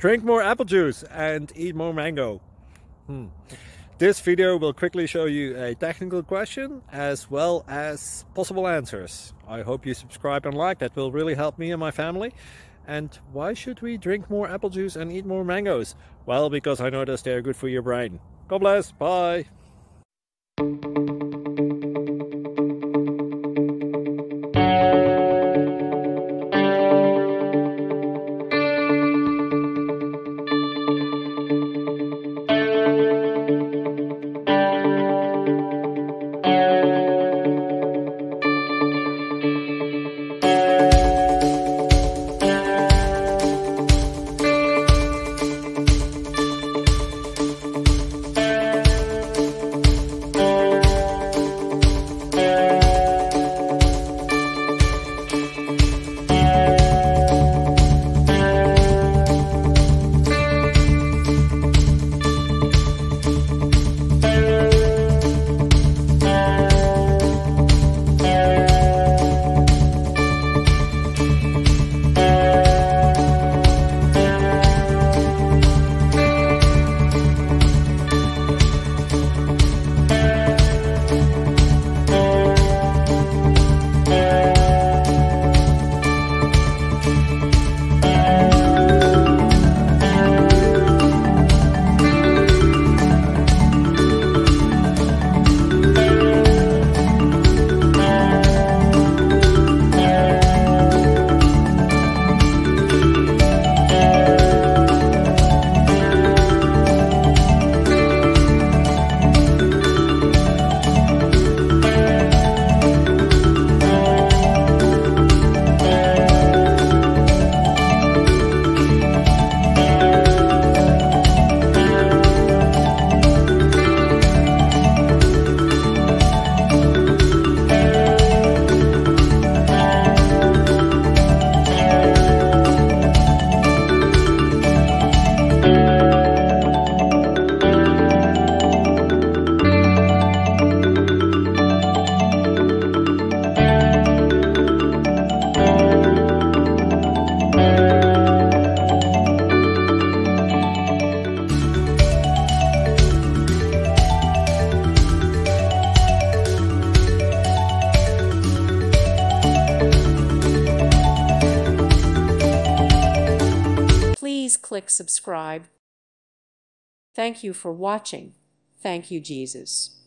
Drink more apple juice and eat more mango. This video will quickly show you a technical question as well as possible answers. I hope you subscribe and like, that will really help me and my family. And why should we drink more apple juice and eat more mangoes? Well, because I noticed they're good for your brain. God bless, bye! Please click subscribe. Thank you for watching. Thank you, Jesus.